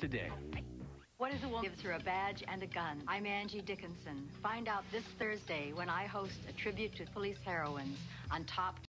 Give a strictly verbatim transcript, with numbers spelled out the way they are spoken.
today. What is a woman gives her a badge and a gun? I'm Angie Dickinson. Find out this Thursday when I host a tribute to police heroines on Top